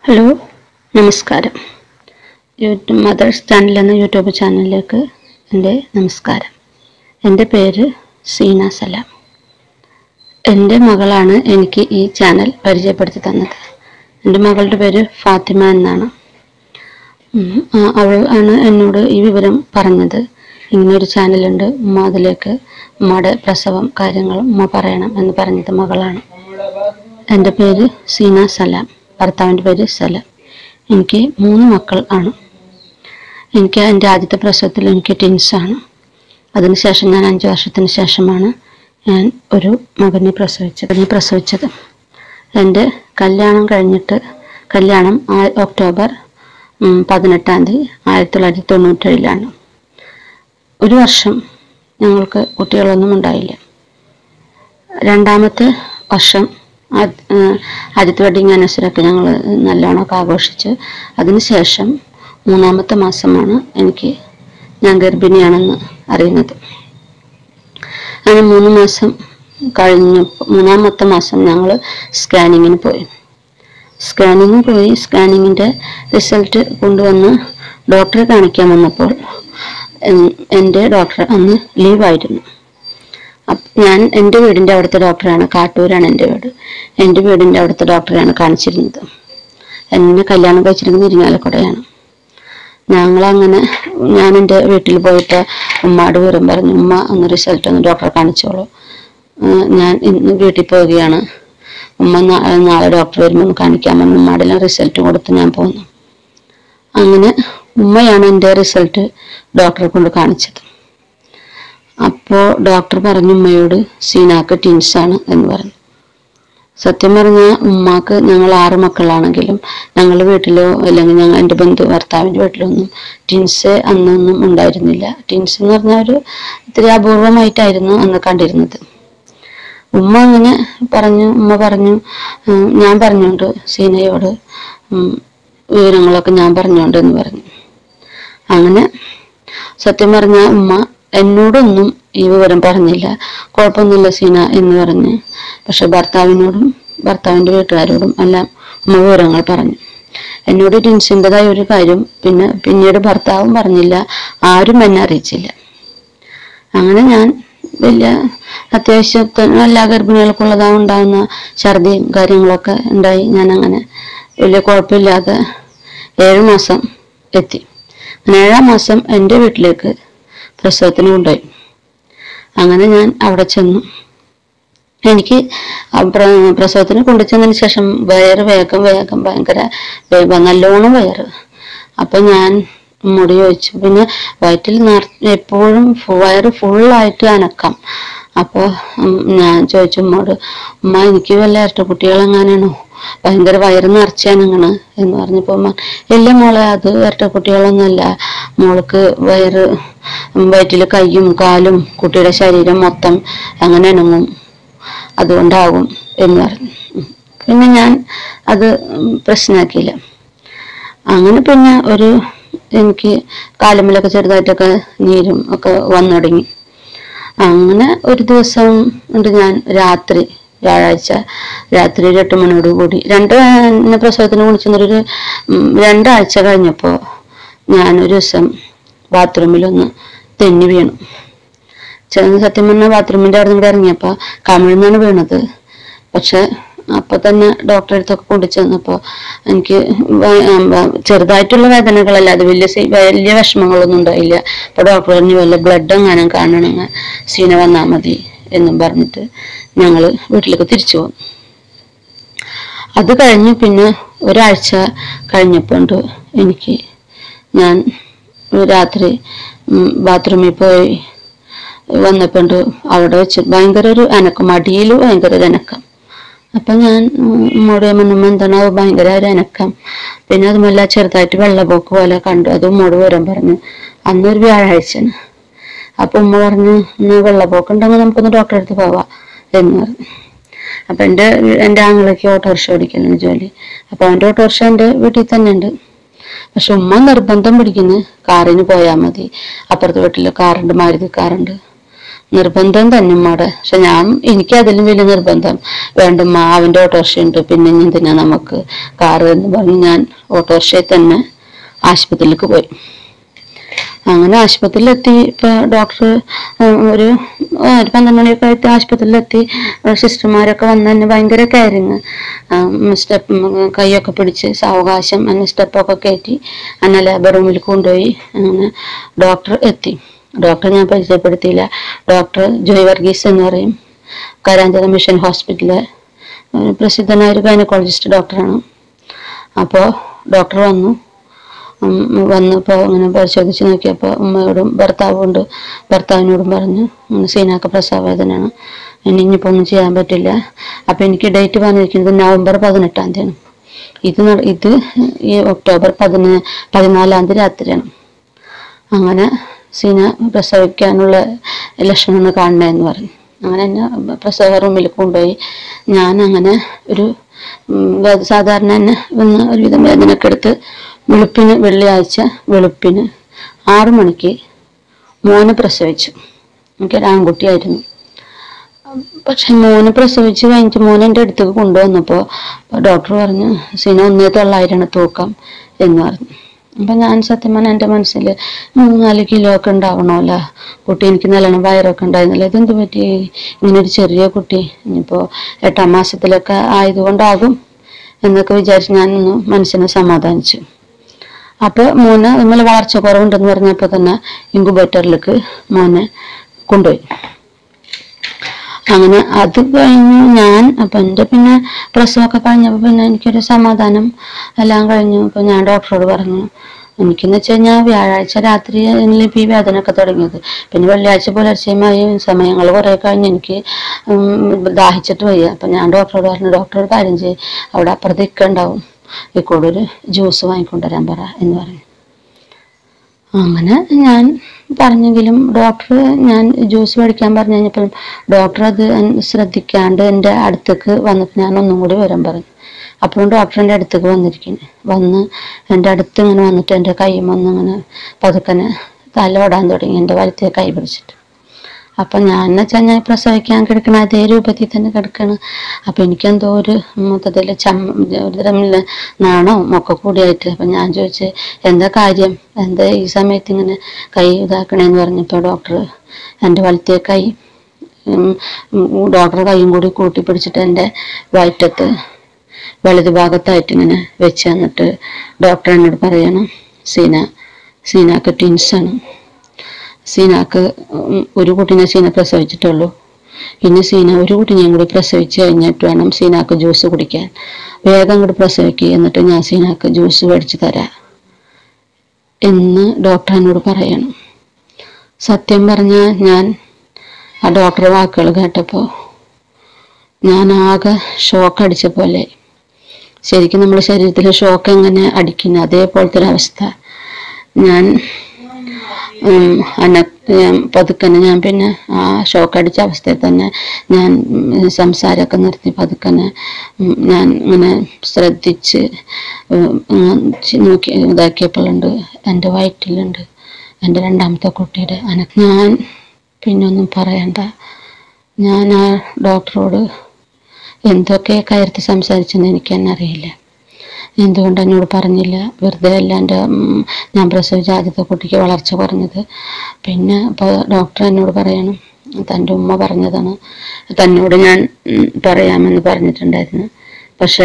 Hello നമസ്കാരം. Mothers channel എന്ന YouTube ചാനലിലേക്ക് എൻ്റെ നമസ്കാരം. എൻ്റെ പേര് സീന സലാം. എൻ്റെ മകളാണ് എനിക്ക് ഈ ചാനൽ പരിചയപ്പെടുത്തി തന്നത്. എൻ്റെ മകളുടെ പേര് ഫാത്തിമ എന്നാണ്. അവൾ ആണ് എന്നോട് ഈ വിവരം പറഞ്ഞത്. ഇങ്ങനൊരു ചാനലുണ്ട്, ഉമ്മ അതിലേക്ക് ഉമ്മയുടെ പ്രസവം കാര്യങ്ങളും ഉമ്മ പറയണം എന്ന് പറഞ്ഞത് മകളാണ്. എൻ്റെ പേര് സീന സലാം, ഭർത്താവിൻ്റെ പേര് സലാം. എനിക്ക് 3 മക്കൾ ആണ്. എനിക്ക് എൻ്റെ ആദ്യത്തെ പ്രസവത്തിൽ എനിക്ക് ട്വിൻസാണ്. അതിനുശേഷം ഞാൻ 5 വർഷത്തിന് ശേഷമാണ് ഞാൻ ഒരു മകനെ പ്രസവിച്ചത്. എൻ്റെ കല്യാണം കഴിഞ്ഞിട്ട് ഒക്ടോബർ 18 1997 ഒരു വർഷം ഞങ്ങൾക്ക് കുട്ടികളൊന്നും ഉണ്ടായില്ല. രണ്ടാമത്തെ വർഷം ആദ്യത്തെ വെഡിങ് ആനിവേഴ്സറിയൊക്കെ ഞങ്ങൾ നല്ലോണമൊക്കെ ആഘോഷിച്ച്, അതിനുശേഷം 3-ാമത്തെ മാസമാണ് ഞാൻ ഗർഭിണിയാണെന്ന് അറിയുന്നത്. അങ്ങനെ 3 മാസം കഴിഞ്ഞു. 3-ാമത്തെ മാസം ഞങ്ങൾ സ്കാനിങ്ങിന് പോയി. സ്കാനിങ്ങിൻ്റെ റിസൾട്ട് കൊണ്ടുവന്ന് ഡോക്ടറെ കാണിക്കാൻ വന്നപ്പോൾ എൻ്റെ ഡോക്ടർ അന്ന് ലീവായിരുന്നു. ഞാൻ എൻ്റെ വീടിൻ്റെ അവിടുത്തെ ഡോക്ടറാണ്, കാട്ടൂരാണ് എൻ്റെ വീട്. എൻ്റെ വീടിൻ്റെ അവിടുത്തെ ഡോക്ടറെയാണ് കാണിച്ചിരുന്നത്. എന്നെ കല്യാണം കഴിച്ചിരുന്നത് ഇരിങ്ങാലക്കുടയാണ്. ഞാൻ എൻ്റെ വീട്ടിൽ പോയിട്ട് ഉമ്മയോട് വിവരം പറഞ്ഞു, ഉമ്മ ഒന്ന് റിസൾട്ട് ഒന്ന് ഡോക്ടറെ കാണിച്ചോളൂ, ഞാൻ ഇന്ന് വീട്ടിൽ പോവുകയാണ്, ഉമ്മ നാളെ ഡോക്ടർ വരുമ്പോൾ ഒന്ന് കാണിക്കാൻ പറഞ്ഞു. ഉമ്മയുടെ റിസൾട്ട് കൊടുത്ത് ഞാൻ പോന്നു. അങ്ങനെ ഉമ്മയാണ് എൻ്റെ റിസൾട്ട് ഡോക്ടറെ കൊണ്ട് കാണിച്ചത്. അപ്പോൾ ഡോക്ടർ പറഞ്ഞു ഉമ്മയോട്, സീനാക്ക് ട്വിൻസാണ് എന്ന് പറഞ്ഞു. സത്യം പറഞ്ഞാൽ ഉമ്മാക്ക് ഞങ്ങൾ 6 മക്കളാണെങ്കിലും ഞങ്ങളുടെ വീട്ടിലോ അല്ലെങ്കിൽ എൻ്റെ ഭർത്താവിൻ്റെ വീട്ടിലോ ഒന്നും ട്വിൻസ് അന്നൊന്നും ഉണ്ടായിരുന്നില്ല. ട്വിൻസ് എന്ന് പറഞ്ഞാൽ ഇത്തിരി അപൂർവമായിട്ടായിരുന്നു അന്ന് കണ്ടിരുന്നത്. ഉമ്മ പറഞ്ഞു, ഞാൻ പറഞ്ഞുകൊണ്ട് സീനയോട് വിവരങ്ങളൊക്കെ ഞാൻ പറഞ്ഞുകൊണ്ട് എന്ന് പറഞ്ഞു. അങ്ങനെ സത്യം പറഞ്ഞാൽ ഉമ്മ എന്നോടൊന്നും ഈ വിവരം പറഞ്ഞില്ല. കുഴപ്പമൊന്നുമില്ല സീന എന്ന് പറഞ്ഞ്. പക്ഷെ ഭർത്താവിനോടും ഭർത്താവിൻ്റെ വീട്ടുകാരോടും എല്ലാം ഉമ്മ വിവരങ്ങൾ പറഞ്ഞു. എന്നോട് ട്വിൻസിൻ്റെതായ ഒരു കാര്യം പിന്നീട് ഭർത്താവും പറഞ്ഞില്ല, ആരും എന്നെ അറിയിച്ചില്ല. അങ്ങനെ ഞാൻ അത്യാവശ്യത്തിന് എല്ലാ ഗർഭിണികൾക്കുള്ളതാണ് ഉണ്ടാകുന്ന ഛർദിയും കാര്യങ്ങളൊക്കെ ഉണ്ടായി. ഞാൻ അങ്ങനെ വലിയ കുഴപ്പമില്ലാതെ 7 മാസം എത്തി. 7-ാം മാസം എൻ്റെ വീട്ടിലേക്ക് പ്രസവത്തിന് കൊണ്ടുപോയി. അങ്ങനെ ഞാൻ അവിടെ ചെന്നു. എനിക്ക് പ്രസവത്തിന് കൊണ്ടുചെന്നതിന് ശേഷം വേഗം ഭയങ്കര നല്ലോണം വയറ്. അപ്പൊ ഞാൻ ഉമ്മോട് ചോദിച്ചു, പിന്നെ വയറ്റിൽ എപ്പോഴും വയറ് ഫുള്ളായിട്ട് അനക്കാം. അപ്പോൾ ഞാൻ ചോദിച്ചു ഉമ്മോട്, ഉമ്മ എനിക്ക് വല്ല ഇരട്ടക്കുട്ടികളെങ്ങാനാണോ, ഭയങ്കര വയറ് നിറച്ചാനങ്ങനെ എന്ന് പറഞ്ഞപ്പോൾ ഉമ്മ, ഇല്ല മോളെ, അത് ഇരട്ടക്കുട്ടികളൊന്നുമല്ല, മോൾക്ക് വയറ്റിൽ കൈയും കാലും കുട്ടിയുടെ ശരീരം മൊത്തം അങ്ങനെ അനങ്ങും, അതുകൊണ്ടാകും എന്ന് പറഞ്ഞു. പിന്നെ ഞാൻ അത് പ്രശ്നമാക്കിയില്ല. അങ്ങനെ പിന്നെ എനിക്ക് കാലുമ്മിലൊക്കെ ചെറുതായിട്ടൊക്കെ നീരും ഒക്കെ വന്നു തുടങ്ങി. അങ്ങനെ ഒരു ദിവസം ഉണ്ട്, ഞാൻ വ്യാഴാഴ്ച രാത്രി 8 മണിയോടുകൂടി പ്രസവത്തിന് കുളിച്ചൊരു 2 ആഴ്ച കഴിഞ്ഞപ്പോൾ ഞാനൊരു ദിവസം ബാത്റൂമിലൊന്ന് തെന്നി വീണു. സത്യം പറഞ്ഞാൽ ബാത്റൂമിൻ്റെ അവിടെ നിന്ന് ഇറങ്ങിയപ്പോൾ കമിഴ്ന്നാണ് വീണത്. പക്ഷെ അപ്പൊ തന്നെ ഡോക്ടറെ അടുത്തൊക്കെ കൊണ്ടുചെന്നപ്പോൾ എനിക്ക് ചെറുതായിട്ടുള്ള വേദനകളല്ല, അത് വലിയ വിഷമങ്ങളൊന്നും ഉണ്ടായില്ല. അപ്പൊ ഡോക്ടർ പറഞ്ഞു, വല്ല ബ്ലഡ് എങ്ങാനും കാണണമെങ്കിൽ സീന വന്നാൽ മതി എന്നും പറഞ്ഞിട്ട് ഞങ്ങൾ വീട്ടിലേക്ക് തിരിച്ചു പോന്നു. അത് കഴിഞ്ഞ് പിന്നെ ഒരാഴ്ച കഴിഞ്ഞപ്പോൾ ഞാൻ രാത്രി ബാത്റൂമിൽ പോയി വന്നപ്പോൾ അവിടെ വെച്ച് ഭയങ്കര ഒരു അനക്കം, മടിയിൽ ഭയങ്കര ഒരു അനക്കം. അപ്പം ഞാൻ ഉമ്മോട് എന്താണ് ഭയങ്കര ഒരു അനക്കം. പിന്നെ അതുമല്ല ചെറുതായിട്ട് വെള്ളപ്പോക്ക് പോലെ കണ്ടു. അത് ഉമ്മോട് വിവരം പറഞ്ഞു. അന്നൊരു വ്യാഴാഴ്ചയാണ്. അപ്പൊ ഉമ്മ പറഞ്ഞു, വെള്ളപ്പോക്ക് ഉണ്ടെങ്കിൽ നമുക്കൊന്ന് ഡോക്ടറെ അടുത്ത് പോവാം എന്ന് പറഞ്ഞു. അപ്പൊ എൻ്റെ ആങ്ങളേക്ക് ഓട്ടോറിക്ഷ ഓടിക്കലാണ് ജോലി. അപ്പൊ അവൻ്റെ ഓട്ടോറിക്ഷ എൻ്റെ വീട്ടിൽ തന്നെ ഉണ്ട്. പക്ഷെ ഉമ്മ നിർബന്ധം പിടിക്കുന്നു, കാറിന് പോയാൽ മതി, അപ്പുറത്തെ വീട്ടിൽ കാറുണ്ട്, മാരുതി കാറുണ്ട്, നിർബന്ധം തന്നെ ഉമ്മയുടെ. പക്ഷെ എനിക്ക് അതിലും വലിയ നിർബന്ധം വേണ്ടുമ്മ, അവൻ്റെ ഓട്ടോറിക്ഷ ഉണ്ട്, പിന്നെ എന്തിനാ നമുക്ക് കാറ് എന്ന് പറഞ്ഞ് ഞാൻ ഓട്ടോറിക്ഷയിൽ തന്നെ ആശുപത്രിയിലേക്ക് പോയി. അങ്ങനെ ആശുപത്രിയിലെത്തി. ഇപ്പൊ ഡോക്ടർ ഒരു 12 മണിയൊക്കെ ആയിട്ട് ആശുപത്രിയിലെത്തി. സിസ്റ്റർമാരൊക്കെ വന്ന് തന്നെ ഭയങ്കര കെയറിങ്, സ്റ്റെപ്പ് കൈയൊക്കെ പിടിച്ച് സാവകാശം എന്നെ സ്റ്റെപ്പൊക്കെ കയറ്റി എന്നെ ലേബർ റൂമിൽ കൊണ്ടുപോയി. അങ്ങനെ ഡോക്ടർ എത്തി. ഡോക്ടറെ ഞാൻ പരിചയപ്പെടുത്തിയില്ല. ഡോക്ടർ ജോയ് വർഗീസ് എന്ന് പറയും, കരാഞ്ചിറ മിഷൻ ഹോസ്പിറ്റലിലെ പ്രസിദ്ധനായ ഒരു ഗൈനക്കോളജിസ്റ്റ് ഡോക്ടറാണ്. അപ്പോൾ ഡോക്ടർ വന്നപ്പോൾ അങ്ങനെ പരിശോധിച്ച് നോക്കിയപ്പോൾ ഉമ്മയോടും ഭർത്താവിനോടും പറഞ്ഞു, സീനാക്ക് പ്രസവവേദനയാണ്, ഇനിയിപ്പോൾ ഒന്നും ചെയ്യാൻ പറ്റില്ല. അപ്പം എനിക്ക് ഡേറ്റ് പറഞ്ഞിരിക്കുന്നത് നവംബർ 18-ാം തീയതിയാണ്. ഇത് ഈ ഒക്ടോബർ 14-ാം തീയതി രാത്രിയാണ്. അങ്ങനെ സീന പ്രസവിക്കാനുള്ള ലക്ഷണമാണ് കാണണേന്ന് പറഞ്ഞു. അങ്ങനെ എന്നെ പ്രസവ റൂമിൽ കൊണ്ടുപോയി. ഞാൻ അങ്ങനെ സാധാരണ തന്നെ ഒരുവിധം വേദനയൊക്കെ എടുത്ത് വെള്ളിയാഴ്ച വെളുപ്പിന് 6 മണിക്ക് മോനെ പ്രസവിച്ചു. എനിക്കൊരു ആൺകുട്ടിയായിരുന്നു. പക്ഷെ മോനെ പ്രസവിച്ച് കഴിഞ്ഞിട്ട് മോനെ എൻ്റെ അടുത്തേക്ക് കൊണ്ടുവന്നപ്പോൾ ഡോക്ടർ പറഞ്ഞു, സീന 1,900 തൂക്കം എന്ന് പറഞ്ഞു. അപ്പം ഞാൻ സത്യം പറഞ്ഞാൽ എൻ്റെ മനസ്സിൽ 3-4 കിലോ ഒക്കെ ഉണ്ടാവണമല്ലോ കുട്ടി. എനിക്ക് നല്ലോണം വയറൊക്കെ ഉണ്ടായിരുന്നില്ല. ഇതെന്ത് പറ്റി ഇങ്ങനൊരു ചെറിയ കുട്ടി, ഇനിയിപ്പോൾ 8-ാം മാസത്തിലൊക്കെ ആയതുകൊണ്ടാകും എന്നൊക്കെ വിചാരിച്ച് ഞാനൊന്ന് മനസ്സിനെ സമാധാനിച്ചു. അപ്പോൾ മോനെ നമ്മൾ വളർച്ച കുറവുണ്ടെന്ന് പറഞ്ഞപ്പോൾ തന്നെ ഇൻക്യുബേറ്ററിലേക്ക് മോനെ കൊണ്ടുപോയി. അങ്ങനെ അത് കഴിഞ്ഞു അപ്പം എൻ്റെ പിന്നെ പ്രസവമൊക്കെ കഴിഞ്ഞപ്പോൾ പിന്നെ എനിക്കൊരു സമാധാനം എല്ലാം കഴിഞ്ഞു. അപ്പം ഞാൻ ഡോക്ടറോട് പറഞ്ഞു, എനിക്കെന്ന് വെച്ച് കഴിഞ്ഞാൽ വ്യാഴാഴ്ച രാത്രി എന്നിലിപ്പോൾ ഈ വേദനയൊക്കെ തുടങ്ങിയത്. പിന്നെ വെള്ളിയാഴ്ച പുലർച്ചയുമായി സമയങ്ങൾ കുറേ കഴിഞ്ഞ് എനിക്ക് ദാഹിച്ചിട്ട് വയ്യ. അപ്പം ഞാൻ ഡോക്ടറോട് പറഞ്ഞു, ഡോക്ടറോട് കാര്യം ചെയ്യും, അവിടെ അപ്പുറത്ത് ഉണ്ടാവും, ഇക്കോടൊരു ജ്യൂസ് വാങ്ങിക്കൊണ്ടുവരാൻ പറ എന്ന് പറഞ്ഞു. അങ്ങനെ ഞാൻ പറഞ്ഞെങ്കിലും ഞാൻ ജ്യൂസ് മേടിക്കാൻ പറഞ്ഞു കഴിഞ്ഞപ്പോൾ ഡോക്ടർ അത് ശ്രദ്ധിക്കാണ്ട് എൻ്റെ അടുത്തേക്ക് വന്നപ്പോൾ ഞാൻ ഒന്നും കൂടി വരാൻ പറഞ്ഞു. അപ്പോഴും ഡോക്ടറിൻ്റെ അടുത്തേക്ക് വന്ന് എൻ്റെ അടുത്ത് ഇങ്ങനെ വന്നിട്ട് എൻ്റെ കൈമൊന്നിങ്ങനെ പതുക്കനെ തലോടാൻ തുടങ്ങി, എൻ്റെ വലത്തെ കൈ പിടിച്ചിട്ട്. അപ്പം ഞാൻ വെച്ചാൽ ഞാൻ പ്രസവിക്കാൻ കിടക്കണ അതേ രൂപത്തിൽ തന്നെ കിടക്കണം. അപ്പം എനിക്കെന്തോ ഒരു മൊത്തത്തിൽ ഒരു നാണവും ഒക്കെ കൂടിയായിട്ട്. അപ്പം ഞാൻ ചോദിച്ചു, എന്താ കാര്യം, എന്താ ഈ സമയത്ത് ഇങ്ങനെ കൈ ഇതാക്കണേന്ന് പറഞ്ഞപ്പോൾ ഡോക്ടർ എൻ്റെ വലത്തെ കൈ കൈയും കൂടി കൂട്ടി പിടിച്ചിട്ട് എൻ്റെ വയറ്റത്ത് വലതു ഭാഗത്തായിട്ട് ഇങ്ങനെ വെച്ച് തന്നിട്ട് ഡോക്ടർ എന്നോട് പറയണം, സീനാക്ക് ട്വിൻസാണ്. സീനാക്ക് ഒരു കുട്ടീനെ സീന പ്രസവിച്ചിട്ടുള്ളൂ. ഇനി സീന ഒരു കുട്ടീനെയും കൂടി പ്രസവിച്ച് കഴിഞ്ഞിട്ട് വേണം സീനാക്ക് ജ്യൂസ് കുടിക്കാൻ. വേഗം കൂടി പ്രസവിക്കുക, എന്നിട്ട് ഞാൻ സീനാക്ക് ജ്യൂസ് മേടിച്ച് തരാം എന്ന് ഡോക്ടർ എന്നോട് പറയണം. സത്യം പറഞ്ഞാൽ ഞാൻ ആ ഡോക്ടറുടെ വാക്കുകൾ കേട്ടപ്പോൾ ഞാൻ ആകെ ഷോക്ക് അടിച്ച പോലെ. ശരിക്കും നമ്മുടെ ശരീരത്തിൽ ഷോക്ക് എങ്ങനെ അടിക്കുന്നത് അതേപോലത്തെ ഒരവസ്ഥ. ഞാൻ പതുക്കനെ ഞാൻ പിന്നെ ആ ഷോക്ക് അടിച്ച അവസ്ഥയിൽ തന്നെ ഞാൻ സംസാരമൊക്കെ നിർത്തി പതുക്കനെ ഞാൻ ഇങ്ങനെ ശ്രദ്ധിച്ച് നോക്കി ഇതാക്കിയപ്പോഴുണ്ട് എൻ്റെ വയറ്റിലുണ്ട് എൻ്റെ 2ാമത്തെ കുട്ടിയുടെ ഞാൻ പിന്നെ ഒന്നും പറയണ്ട. ഞാൻ ആ ഡോക്ടറോട് എന്തൊക്കെ കാര്യത്തിൽ സംസാരിച്ചെന്ന് എനിക്ക് തന്നെ അറിയില്ല. എന്തുകൊണ്ട് എന്നോട് പറഞ്ഞില്ല, വെറുതെ അല്ല ഞാൻ പ്രസവിച്ച ആദ്യത്തെ കുട്ടിക്ക് വളർച്ച കുറഞ്ഞത്. പിന്നെ ഇപ്പോൾ ഡോക്ടർ എന്നോട് പറയണം, തൻ്റെ ഉമ്മ പറഞ്ഞതാണ്, തന്നോട് ഞാൻ പറയാമെന്ന് പറഞ്ഞിട്ടുണ്ടായിരുന്നു, പക്ഷെ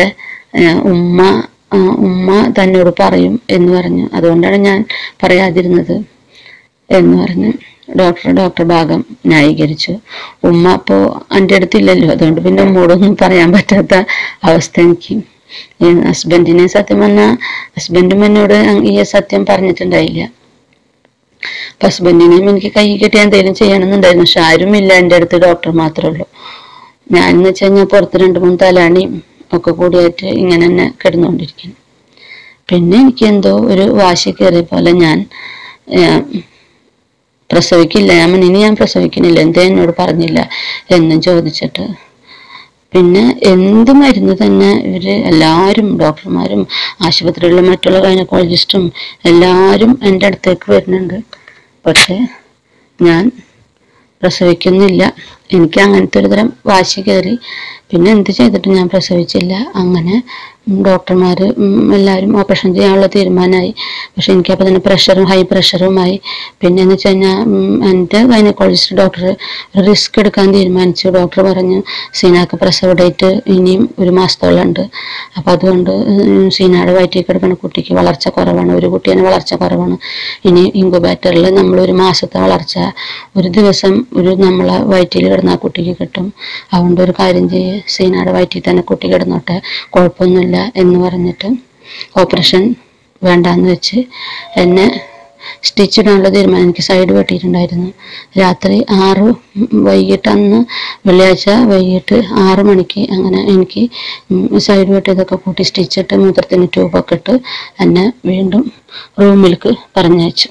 ഉമ്മ തന്നോട് പറയും എന്ന് പറഞ്ഞു, അതുകൊണ്ടാണ് ഞാൻ പറയാതിരുന്നത് എന്ന് പറഞ്ഞ് ഡോക്ടർ ഭാഗം ന്യായീകരിച്ചു. ഉമ്മ അപ്പോൾ എൻ്റെ അടുത്തില്ലല്ലോ, അതുകൊണ്ട് പിന്നെ ഉമ്മയോടൊന്നും പറയാൻ പറ്റാത്ത അവസ്ഥ എനിക്ക്. ഹസ്ബൻഡിനെ സത്യം പറഞ്ഞാൽ ഹസ്ബൻഡും എന്നോട് ഈ സത്യം പറഞ്ഞിട്ടുണ്ടായില്ല. ഹസ്ബൻഡിനെയും എനിക്ക് കൈ കെട്ടി എന്തെങ്കിലും ചെയ്യണമെന്നുണ്ടായിരുന്നു, പക്ഷെ ആരുമില്ല എൻ്റെ അടുത്ത്, ഡോക്ടർ മാത്രമേ ഉള്ളൂ. ഞാൻ എന്ന് വെച്ച് കഴിഞ്ഞാൽ പുറത്ത് 2-3 തലാണിയും ഒക്കെ കൂടിയായിട്ട് ഇങ്ങനെ തന്നെ കിടന്നുകൊണ്ടിരിക്കുന്നു. പിന്നെ എനിക്ക് എന്തോ ഒരു വാശി കയറിയ പോലെ ഞാൻ പ്രസവിക്കില്ല, ഇനി ഞാൻ പ്രസവിക്കുന്നില്ല, എന്തേ എന്നോട് പറഞ്ഞില്ല എന്നും ചോദിച്ചിട്ട്. പിന്നെ എന്ത് മരുന്ന് തന്നെ എല്ലാവരും ഡോക്ടർമാരും ആശുപത്രിയിലുള്ള മറ്റുള്ള ഗൈനക്കോളജിസ്റ്റും എല്ലാവരും എൻ്റെ അടുത്തേക്ക് വരുന്നുണ്ട്. പക്ഷെ ഞാൻ പ്രസവിക്കുന്നില്ല. എനിക്ക് അങ്ങനത്തെ ഒരു തരം വാശി കയറി. പിന്നെ എന്ത് ചെയ്തിട്ട് ഞാൻ പ്രസവിച്ചില്ല. അങ്ങനെ ഡോക്ടർമാർ എല്ലാവരും ഓപ്പറേഷൻ ചെയ്യാനുള്ള തീരുമാനമായി. പക്ഷെ എനിക്കപ്പോൾ തന്നെ ഹൈ പ്രഷറുമായി. പിന്നെ എന്ന് വെച്ച് കഴിഞ്ഞാൽ എൻ്റെ ഗൈനക്കോളജിസ്റ്റ് ഡോക്ടർ റിസ്ക് എടുക്കാൻ തീരുമാനിച്ചു. ഡോക്ടർ പറഞ്ഞു സീനാക്ക് പ്രസവ ഡേറ്റ് ഇനിയും 1 മാസത്തോളം ഉണ്ട്. അപ്പം അതുകൊണ്ട് സീനയുടെ വയറ്റിൽ കിടക്കുന്ന കുട്ടിക്ക് വളർച്ച കുറവാണ്. ഒരു കുട്ടീനെ വളർച്ച കുറവാണ്. ഇനി ഇൻക്യുബേറ്ററിൽ നമ്മൾ 1 മാസത്തെ വളർച്ച ഒരു ദിവസം നമ്മളെ വയറ്റിൽ കിടന്ന ആ കുട്ടിക്ക് കിട്ടും. അതുകൊണ്ട് ഒരു കാര്യം ചെയ്യ്, സീനയുടെ വയറ്റിൽ തന്നെ കുട്ടി കിടന്നോട്ടെ, കുഴപ്പമൊന്നുമില്ല എന്ന് പറഞ്ഞിട്ട് ഓപ്പറേഷൻ വേണ്ടാന്ന് വെച്ച് എന്നെ സ്റ്റിച്ച് ഇടാനുള്ള തീരുമാനം. എനിക്ക് സൈഡ് വെട്ടിയിട്ടുണ്ടായിരുന്നു. രാത്രി 6 വൈകിട്ട്, അന്ന് വെള്ളിയാഴ്ച വൈകിട്ട് 6 മണിക്ക് അങ്ങനെ എനിക്ക് സൈഡ് വെട്ടിയതൊക്കെ കൂട്ടി സ്റ്റിച്ചിട്ട് മൂത്രത്തിന് ട്യൂബൊക്കെ ഇട്ട് എന്നെ വീണ്ടും റൂമിലേക്ക് പറഞ്ഞയച്ചു.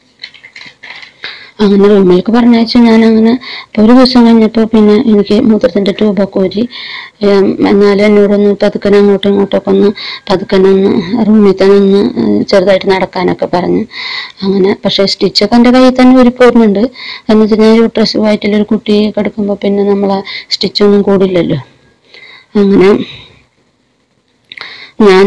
അങ്ങനെ റൂമിലേക്ക് പറഞ്ഞയച്ചു. ഞാൻ അങ്ങനെ ഒരു ദിവസം കഴിഞ്ഞപ്പോൾ പിന്നെ എനിക്ക് മൂത്രത്തിൻ്റെ ട്യൂബൊക്കെ ഊരി. എന്നാലും എന്നോടൊന്ന് പതുക്കനെ അങ്ങോട്ടും ഇങ്ങോട്ടൊക്കെ പതുക്കനെ റൂമിൽ തന്നെ ചെറുതായിട്ട് നടക്കാനൊക്കെ പറഞ്ഞ്. അങ്ങനെ പക്ഷേ സ്റ്റിച്ചൊക്കെ എൻ്റെ കയ്യിൽ തന്നെ ഊരിപ്പോരുന്നുണ്ട്. എന്ന് വെച്ചാൽ ഞാൻ യൂട്രസ് വയറ്റിലൊരു കുട്ടി കിടക്കുമ്പോൾ പിന്നെ നമ്മളെ സ്റ്റിച്ചൊന്നും കൂടില്ലല്ലോ. അങ്ങനെ ഞാൻ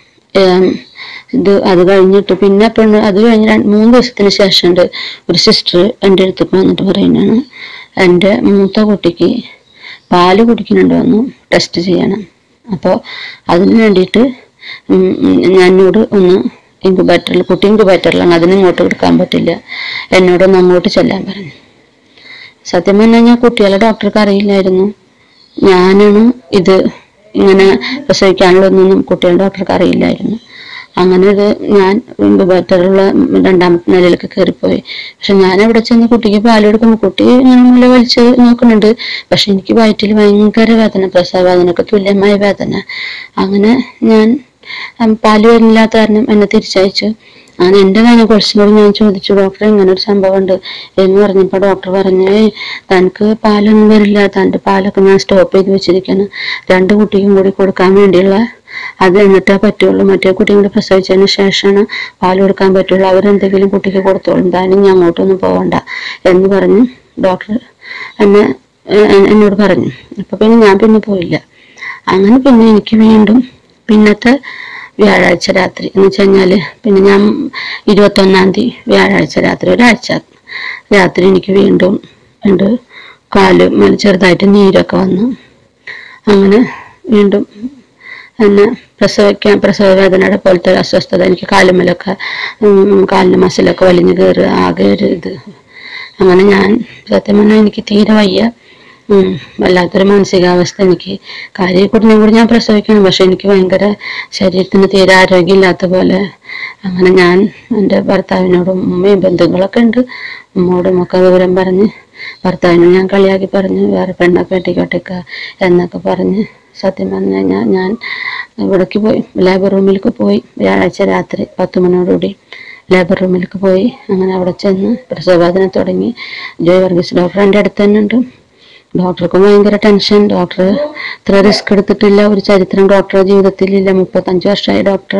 അത് കഴിഞ്ഞിട്ട് പിന്നെ അത് കഴിഞ്ഞ് 3 ദിവസത്തിന് ശേഷം ഒരു സിസ്റ്റർ എൻ്റെ അടുത്തേക്ക് വന്നിട്ട് പറയുന്നതാണ്, എൻ്റെ മൂത്ത കുട്ടിക്ക് പാല് കുടിക്കുന്നുണ്ടോ എന്ന് ടെസ്റ്റ് ചെയ്യണം. അപ്പോൾ അതിന് വേണ്ടിയിട്ട് എന്നോട് ഒന്ന് കുട്ടി ഇൻക്യുബേറ്ററിലാണ്, അതിന് ഇങ്ങോട്ട് എടുക്കാൻ പറ്റില്ല, എന്നോടൊന്ന് അങ്ങോട്ട് ചെല്ലാൻ പറഞ്ഞു. സത്യം പറഞ്ഞു കഴിഞ്ഞാൽ കുട്ടികളെ ഡോക്ടർക്ക് അറിയില്ലായിരുന്നു. ഞാനാണ് ഇത് ഇങ്ങനെ പ്രസവിക്കാനുള്ളതൊന്നും കുട്ടികളുടെ ഡോക്ടർക്ക് അറിയില്ലായിരുന്നു. അങ്ങനെ ഞാൻ ഇൻക്യുബേറ്ററുള്ള 2ാമത്തെ നിലയിലേക്ക് കയറിപ്പോയി. പക്ഷെ ഞാൻ അവിടെ ചെന്ന് കുട്ടിക്ക് പാൽ കൊടുക്കുമ്പോൾ കുട്ടി ഇങ്ങനെ മുല വലിച്ച് നോക്കുന്നുണ്ട്. പക്ഷെ എനിക്ക് വയറ്റിൽ ഭയങ്കര വേദന, പ്രസവ വേദനക്ക് തുല്യമായ വേദന. അങ്ങനെ ഞാൻ പാല് വരുന്നില്ലാത്ത കാരണം എന്നെ തിരിച്ചയച്ചു. അങ്ങനെ എൻ്റെ ഗൈനക്കോളജിസ്റ്റിനോട് ഞാൻ ചോദിച്ചു, ഡോക്ടർ ഇങ്ങനെ ഒരു സംഭവം ഉണ്ട് എന്ന് പറഞ്ഞപ്പോൾ ഡോക്ടർ പറഞ്ഞു, തനിക്ക് പാലൊന്നും വരില്ല, തൻ്റെ പാലൊക്കെ ഞാൻ സ്റ്റോപ്പ് ചെയ്ത് വെച്ചിരിക്കുകയാണ്. 2 കുട്ടിക്കും കൂടി കൊടുക്കാൻ വേണ്ടിയുള്ള അത് എന്നിട്ടേ പറ്റുള്ളൂ. മറ്റേ കുട്ടിയും കൂടി പ്രസവിച്ചതിന് ശേഷമാണ് പാൽ കൊടുക്കാൻ പറ്റുള്ളൂ. അവരെന്തെങ്കിലും കുട്ടിക്ക് കൊടുത്തോളും, എന്തായാലും ഞാൻ അങ്ങോട്ടൊന്നും പോകണ്ട എന്ന് പറഞ്ഞ് ഡോക്ടർ എന്നോട് പറഞ്ഞു. അപ്പൊ പിന്നെ ഞാൻ പിന്നെ പോയില്ല. അങ്ങനെ പിന്നെ എനിക്ക് വീണ്ടും പിന്നത്തെ വ്യാഴാഴ്ച രാത്രി എന്ന് വെച്ച് കഴിഞ്ഞാല് പിന്നെ ഞാൻ 21-ാം തീയതി വ്യാഴാഴ്ച രാത്രി, ഒരാഴ്ച രാത്രി എനിക്ക് വീണ്ടും കാല് ചെറുതായിട്ട് നീരൊക്കെ വന്നു. അങ്ങനെ വീണ്ടും എന്നെ പ്രസവ വേദനയുടെ പോലത്തെ ഒരു അസ്വസ്ഥത. എനിക്ക് കാലിന് മസിലൊക്കെ വലിഞ്ഞു കയറുക, ആകെ ഒരു ഇത്. അങ്ങനെ ഞാൻ സത്യം പറഞ്ഞാൽ എനിക്ക് തീരെ വയ്യ, വല്ലാത്തൊരു മാനസികാവസ്ഥ. എനിക്ക് കാര്യക്കൂടിനെ കൂടി ഞാൻ പ്രസവിക്കണം, പക്ഷെ എനിക്ക് ഭയങ്കര ശരീരത്തിന് തീരെ ആരോഗ്യമില്ലാത്ത പോലെ. അങ്ങനെ ഞാൻ എൻ്റെ ഭർത്താവിനോടും ഉമ്മയും ബന്ധുക്കളൊക്കെ ഉണ്ട്, ഉമ്മയോടും ഒക്കെ വിവരം പറഞ്ഞ് ഭർത്താവിനും ഞാൻ കളിയാക്കി പറഞ്ഞു, വേറെ പെണ്ണൊക്കെ കെട്ടിക്കോട്ടേക്ക എന്നൊക്കെ പറഞ്ഞ്. സത്യം പറഞ്ഞു കഴിഞ്ഞാൽ ഞാൻ ഇവിടേക്ക് പോയി, ലേബർ റൂമിലേക്ക് പോയി. വ്യാഴാഴ്ച രാത്രി 10 മണിയോടുകൂടി ലേബർ റൂമിലേക്ക് പോയി. അങ്ങനെ അവിടെ ചെന്ന് പ്രസവവേദന തുടങ്ങി. ജോയ് വർഗീസ് ഡോക്ടർ എൻ്റെ അടുത്ത് തന്നെ ഉണ്ട്. ഡോക്ടർക്കും ഭയങ്കര ടെൻഷൻ. ഡോക്ടർ ഇത്ര റിസ്ക് എടുത്തിട്ടില്ല, ഒരു ചരിത്രം ഡോക്ടറുടെ ജീവിതത്തിലില്ല. 35 വർഷമായി ഡോക്ടർ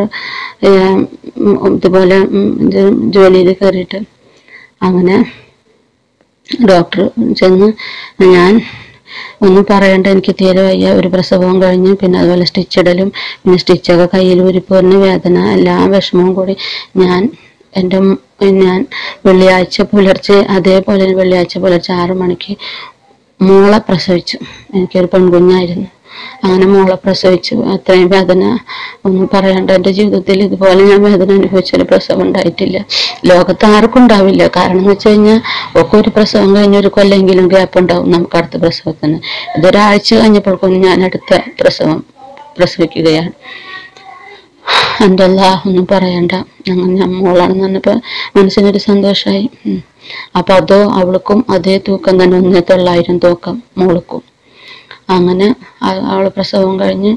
ഇതുപോലെ ജോലിയിൽ കയറിയിട്ട്. അങ്ങനെ ഡോക്ടർ ചെന്ന് ഞാൻ ഒന്നും പറയണ്ട, എനിക്ക് തീരെ വയ്യ, ഒരു പ്രസവവും കഴിഞ്ഞ് പിന്നെ അതുപോലെ സ്റ്റിച്ചിടലും പിന്നെ സ്റ്റിച്ചൊക്കെ കയ്യിൽ ഊരിപ്പോരുന്ന വേദന, എല്ലാ വിഷമവും കൂടി ഞാൻ വെള്ളിയാഴ്ച പുലർച്ചെ, അതേപോലെ വെള്ളിയാഴ്ച പുലർച്ചെ 6 മണിക്ക് മോളെ പ്രസവിച്ചു. എനിക്കൊരു പെൺകുഞ്ഞായിരുന്നു. അങ്ങനെ മോളെ പ്രസവിച്ചു. അത്രയും വേദന ഒന്നും പറയണ്ട. എൻ്റെ ജീവിതത്തിൽ ഇതുപോലെ ഞാൻ വേദന അനുഭവിച്ചൊരു പ്രസവം ഉണ്ടായിട്ടില്ല. ലോകത്ത് ആർക്കും ഉണ്ടാവില്ല. കാരണം എന്ന് വെച്ച് കഴിഞ്ഞാൽ ഒക്കെ ഒരു പ്രസവം കഴിഞ്ഞ് ഒരു കൊല്ലെങ്കിലും ഗ്യാപ്പ് ഉണ്ടാവും നമുക്ക് അടുത്ത പ്രസവത്തിന്. ഇതൊരാഴ്ച കഴിഞ്ഞപ്പോഴേക്കും ഞാൻ അടുത്ത പ്രസവിക്കുകയാണ്. എൻ്റെ ഒന്നും പറയണ്ട. അങ്ങനെ ഞാൻ മോളാണെന്ന് പറഞ്ഞപ്പോൾ മനസ്സിനൊരു സന്തോഷമായി. അപ്പൊ അവൾക്കും അതേ തൂക്കം തന്നെ 1900 തൂക്കം മോൾക്കും. അങ്ങനെ അവള് പ്രസവം കഴിഞ്ഞ്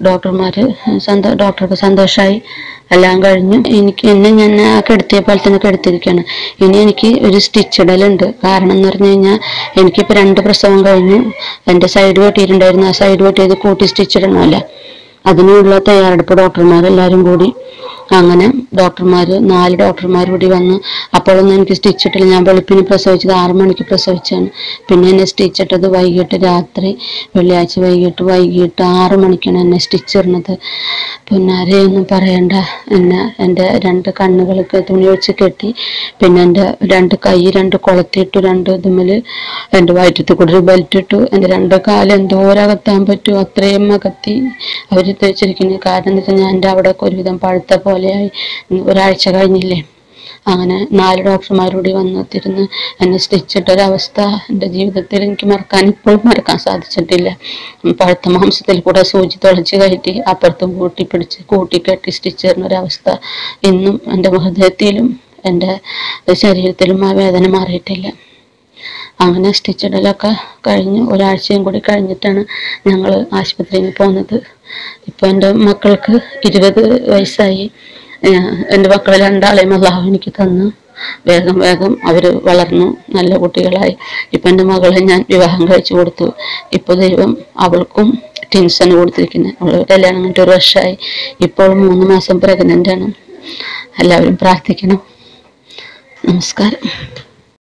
ഡോക്ടർക്ക് സന്തോഷമായി. എല്ലാം കഴിഞ്ഞ് ഞാൻ കെടുത്തിയ പോലെ തന്നെ കെടുത്തിരിക്കുകയാണ്. ഇനി എനിക്ക് ഒരു സ്റ്റിച്ച് ഇടലുണ്ട്. കാരണം എന്ന് പറഞ്ഞു കഴിഞ്ഞാൽ എനിക്കിപ്പോൾ 2 പ്രസവം കഴിഞ്ഞു. എൻ്റെ സൈഡ് വെട്ടിയിട്ടുണ്ടായിരുന്നു. ആ സൈഡ് വെട്ടിയത് കൂട്ടി സ്റ്റിച്ച് ഇടണമല്ല, അതിനുള്ള തയ്യാറെടുപ്പ് ഡോക്ടർമാരെല്ലാവരും കൂടി അങ്ങനെ ഡോക്ടർമാര് 4 ഡോക്ടർമാർ കൂടി വന്നു. അപ്പോഴൊന്നും എനിക്ക് സ്റ്റിച്ച് ഇട്ടില്ല. ഞാൻ വെളുപ്പിന് പ്രസവിച്ചത് 6 മണിക്ക് പ്രസവിച്ചാണ്. പിന്നെ എന്നെ സ്റ്റിച്ച് ഇട്ടത് വൈകിട്ട് രാത്രി, വെള്ളിയാഴ്ച വൈകിട്ട് 6 മണിക്കാണ് എന്നെ സ്റ്റിച്ച് ഇടുന്നത്. പിന്നെ ആരെയൊന്നും പറയണ്ട. എൻ്റെ 2 കണ്ണുകൾക്ക് തുണി വെച്ച് കെട്ടി. പിന്നെ എൻ്റെ 2 കൈ 2 കൊളത്തിട്ടു. 2 ഇതുമ്മല് എൻ്റെ വയറ്റത്ത് കൂടി ഒരു ബെൽറ്റ് ഇട്ടു. എൻ്റെ 2 കാല് എന്തോരകത്താൻ പറ്റുമോ അത്രയും അകത്തി അവർ തേച്ചിരിക്കുന്നത്. കാരണം എന്താ വെച്ചാൽ ഞാൻ എൻ്റെ അവിടെയൊക്കെ ഒരുവിധം പഴുത്ത പോലെയായി. ഒരാഴ്ച കഴിഞ്ഞില്ലേ. അങ്ങനെ 4 ഡോക്ടർമാരോട് വന്നിരുന്ന് എന്നെ സ്റ്റിച്ചിട്ടൊരവസ്ഥ എൻ്റെ ജീവിതത്തിൽ എനിക്ക് ഇപ്പോഴും മറക്കാൻ സാധിച്ചിട്ടില്ല. പഴുത്ത മാംസത്തിൽ കൂടെ സൂചി തുളച്ച് കയറ്റി അപ്പുറത്തും കൂട്ടിക്കെട്ടി സ്റ്റിച്ച് തരുന്നൊരവസ്ഥ ഇന്നും എൻ്റെ ഹൃദയത്തിലും എൻ്റെ ശരീരത്തിലും ആ വേദന മാറിയിട്ടില്ല. അങ്ങനെ സ്റ്റിച്ചിടലൊക്കെ കഴിഞ്ഞ് ഒരാഴ്ചയും കൂടി കഴിഞ്ഞിട്ടാണ് ഞങ്ങൾ ആശുപത്രിയിൽ പോകുന്നത്. ഇപ്പോൾ എൻ്റെ മക്കൾക്ക് 20 വയസ്സായി. എൻ്റെ മക്കളെ 2 ആളെയും അല്ലാഹു എനിക്ക് തന്നു. വേഗം അവർ വളർന്നു, നല്ല കുട്ടികളായി. ഇപ്പം എൻ്റെ മകളെ ഞാൻ വിവാഹം കഴിച്ചു കൊടുത്തു. ഇപ്പോൾ ദൈവം അവൾക്കും ട്വിൻസാണ് കൊടുത്തിരിക്കുന്നത്. അവൾ കല്യാണം കഴിഞ്ഞിട്ട് 1 വർഷമായി. ഇപ്പോൾ 3 മാസം പ്രഗ്നൻ്റാണ്. എല്ലാവരും പ്രാർത്ഥിക്കണം. നമസ്കാരം.